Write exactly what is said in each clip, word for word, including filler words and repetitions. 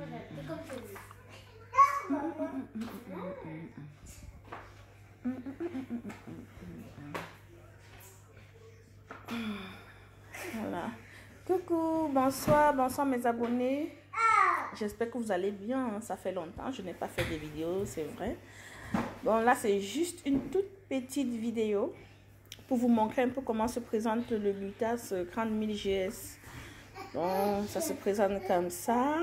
Voilà. Coucou, bonsoir, bonsoir mes abonnés. J'espère que vous allez bien. Ça fait longtemps, je n'ai pas fait de vidéos, c'est vrai. Bon, là, c'est juste une toute petite vidéo pour vous montrer un peu comment se présente le Lutas Grande mille G S. Bon, ça se présente comme ça.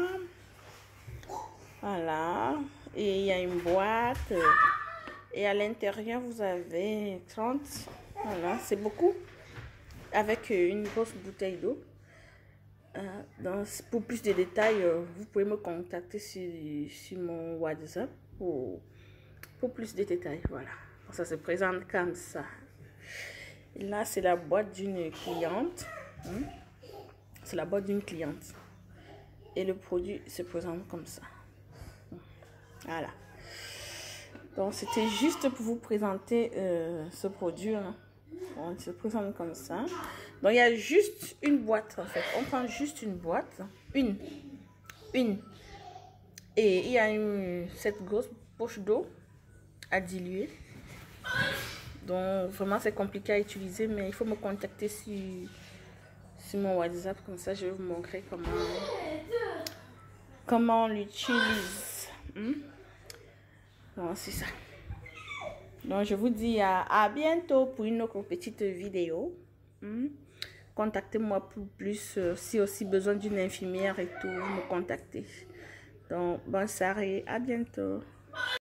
Voilà. Et il y a une boîte. Et à l'intérieur, vous avez trente. Voilà, c'est beaucoup. Avec une grosse bouteille d'eau. Euh, donc, pour plus de détails, euh, vous pouvez me contacter sur, sur mon WhatsApp pour, pour plus de détails. Voilà. Ça se présente comme ça. Et là, c'est la boîte d'une cliente. Hein? C'est la boîte d'une cliente. Et le produit se présente comme ça. Voilà. Donc, c'était juste pour vous présenter euh, ce produit. Hein. On se présente comme ça. Donc, il y a juste une boîte, en fait. On prend juste une boîte. Une. Une. Et il y a une, cette grosse poche d'eau à diluer. Donc, vraiment, c'est compliqué à utiliser, mais il faut me contacter sur, sur mon WhatsApp. Comme ça, je vais vous montrer comment, comment on l'utilise. Hmm? Donc, c'est ça. Donc, je vous dis à, à bientôt pour une autre petite vidéo. Hmm? Contactez-moi pour plus, euh, si aussi besoin d'une infirmière et tout, me contacter. Donc, bonne soirée, à bientôt.